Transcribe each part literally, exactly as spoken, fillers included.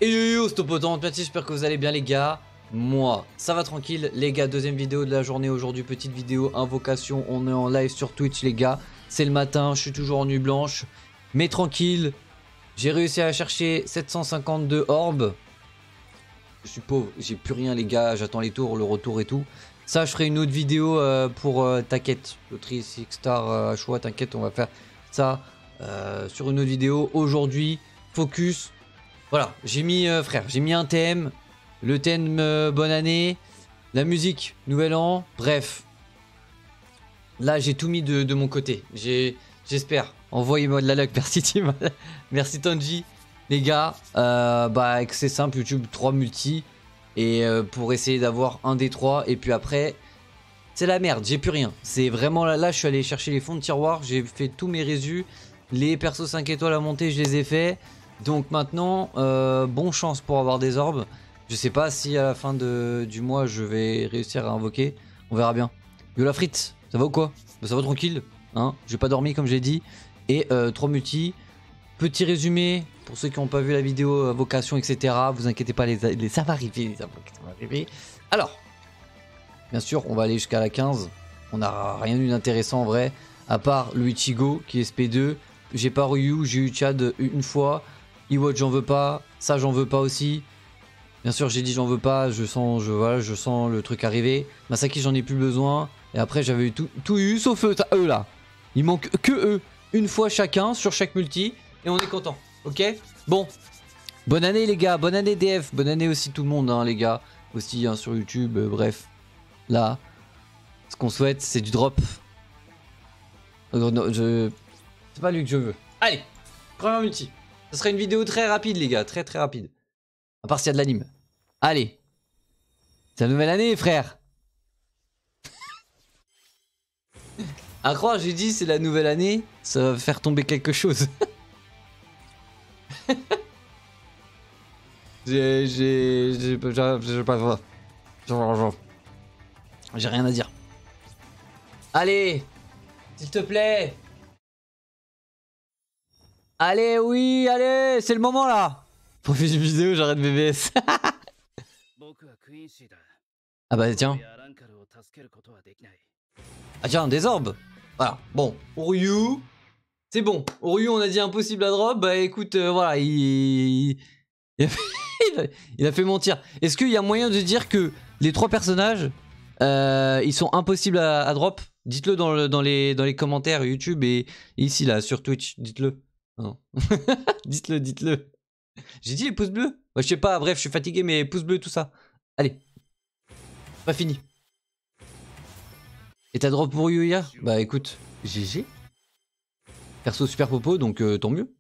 Et yo yo, stop autant, j'espère que vous allez bien les gars. Moi, ça va tranquille les gars, deuxième vidéo de la journée aujourd'hui, petite vidéo invocation, on est en live sur Twitch les gars. C'est le matin, je suis toujours en nuit blanche, mais tranquille. J'ai réussi à chercher sept cent cinquante-deux orbes. Je suis pauvre, j'ai plus rien les gars, j'attends les tours, le retour et tout. Ça je ferai une autre vidéo euh, pour euh, t'inquiète, le tri six star euh, à choix, t'inquiète, on va faire ça euh, sur une autre vidéo. Aujourd'hui, focus. Voilà, j'ai mis, euh, frère, j'ai mis un thème, le thème euh, bonne année, la musique, nouvel an, bref. Là, j'ai tout mis de, de mon côté, j'espère. Envoyez-moi de la luck, merci Tim, merci Tanji. Les gars, euh, bah c'est simple, YouTube trois multi, et euh, pour essayer d'avoir un des trois, et puis après, c'est la merde, j'ai plus rien. C'est vraiment là, là, je suis allé chercher les fonds de tiroir, j'ai fait tous mes résus, les persos cinq étoiles à monter, je les ai fait. Donc maintenant, euh, bon chance pour avoir des orbes. Je sais pas si à la fin de, du mois je vais réussir à invoquer. On verra bien. Yo la frite, ça va ou quoi? Bah, ça va tranquille, hein. J'ai pas dormi comme j'ai dit. Et euh, trois multi. Petit résumé pour ceux qui n'ont pas vu la vidéo invocation, et cetera. Vous inquiétez pas, les, les, ça va arriver, les invocations vont arriver. Alors, bien sûr, on va aller jusqu'à la quinze. On n'a rien eu d'intéressant en vrai. À part le Ichigo qui est S P deux. J'ai pas Ryu, j'ai eu Chad une fois. Iwatch j'en veux pas, ça j'en veux pas aussi. Bien sûr j'ai dit j'en veux pas, je sens, je, voilà, je sens le truc arriver. Masaki j'en ai plus besoin. Et après j'avais eu tout, tout eu sauf eux, eux là. Il manque que eux. Une fois chacun sur chaque multi. Et on est content. Ok. Bon. Bonne année les gars, bonne année D F. Bonne année aussi tout le monde hein, les gars. Aussi hein, sur YouTube, euh, bref. Là. Ce qu'on souhaite c'est du drop. Non, non, je... C'est pas lui que je veux. Allez. Première multi. Ce sera une vidéo très rapide les gars, très très rapide. À part s'il y a de l'anime. Allez. C'est la nouvelle année frère. À croire j'ai dit c'est la nouvelle année, ça va faire tomber quelque chose. J'ai... J'ai... J'ai pas... J'ai rien à dire. Allez. S'il te plaît. Allez, oui, allez, c'est le moment là. Pour faire une vidéo, j'arrête B B S. Ah bah tiens. Ah tiens, des orbes. Voilà, bon, Ryu. C'est bon, Ryu on a dit impossible à drop. Bah écoute, euh, voilà, il... Il, a fait... il a fait mentir. Est-ce qu'il y a moyen de dire que les trois personnages, euh, ils sont impossibles à, à drop? Dites-le dans, le, dans, les, dans les commentaires YouTube et, et ici là, sur Twitch, dites-le. Non. dites-le, dites-le. J'ai dit les pouces bleus? Ouais, je sais pas, bref, je suis fatigué, mais pouces bleus, tout ça. Allez. Pas fini. Et t'as drop pour Yuya? Bah écoute, G G. Perso super popo, donc euh, tant mieux.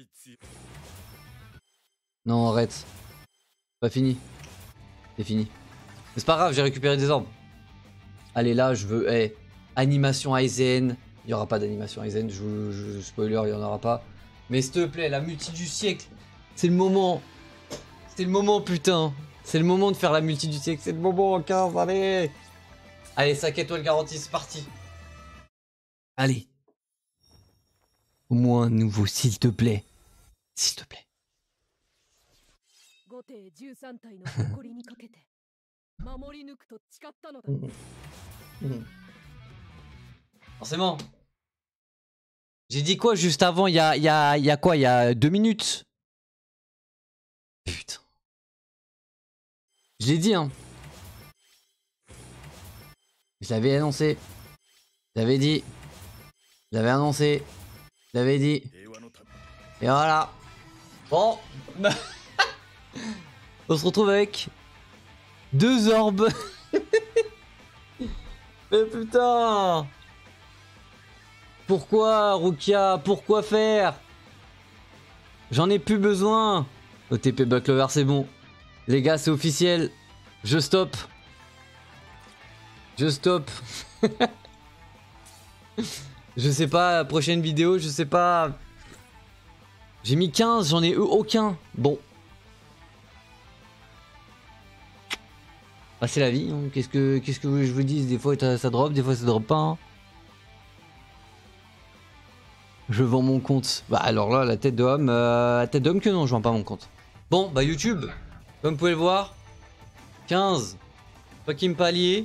Non, arrête. Pas fini. C'est fini. Mais c'est pas grave, j'ai récupéré des orbes. Allez, là, je veux... Hey, animation Aizen. Il n'y aura pas d'animation Aizen, je, je spoiler, il n'y en aura pas. Mais s'il te plaît, la multi du siècle, c'est le moment. C'est le moment, putain. C'est le moment de faire la multi du siècle. C'est le moment, quinze, allez. Allez, cinq étoiles garanties, c'est parti. Allez. Au moins un nouveau, s'il te plaît. S'il te plaît. mmh. Forcément. J'ai dit quoi juste avant? Il y a, y, a, y a quoi? Il y a deux minutes. Putain. Je l'ai dit, hein. Je l'avais annoncé. Je l'avais dit. Je l'avais annoncé. Je l'avais dit. Et voilà. Bon. On se retrouve avec deux orbes. Mais putain. Pourquoi, Rukia? Pourquoi faire? J'en ai plus besoin. O T P Backlover, c'est bon. Les gars, c'est officiel. Je stoppe. Je stoppe. Je sais pas, prochaine vidéo, je sais pas. J'ai mis quinze, j'en ai eu aucun. Bon. Bah, c'est la vie. Hein. Qu'est-ce que, qu'est-ce que je vous dis? Des fois ça drop, des fois ça drop pas. Hein. Je vends mon compte. Bah alors là, la tête d'homme, euh, la tête d'homme que non, je vends pas mon compte. Bon, bah YouTube, comme vous pouvez le voir, quinze fucking paliers,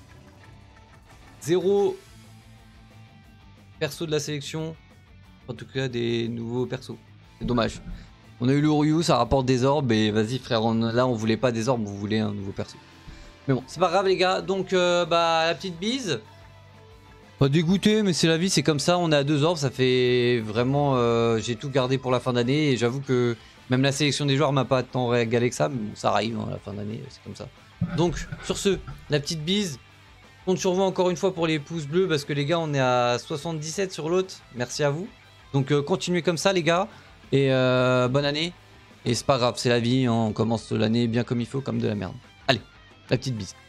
zéro perso de la sélection, en tout cas des nouveaux persos. C'est dommage. On a eu le Ryu, ça rapporte des orbes, et vas-y frère, on, là on voulait pas des orbes, on voulait un nouveau perso. Mais bon, c'est pas grave les gars, donc euh, bah la petite bise. Pas dégoûté, mais c'est la vie, c'est comme ça, on est à deux orbes, ça fait vraiment... Euh, j'ai tout gardé pour la fin d'année, et j'avoue que même la sélection des joueurs m'a pas tant régalé que ça, mais bon, ça arrive hein, à la fin d'année, c'est comme ça. Donc, sur ce, la petite bise, on compte sur vous encore une fois pour les pouces bleus, parce que les gars, on est à soixante-dix-sept sur l'autre, merci à vous. Donc euh, continuez comme ça les gars, et euh, bonne année, et c'est pas grave, c'est la vie, hein, on commence l'année bien comme il faut, comme de la merde. Allez, la petite bise.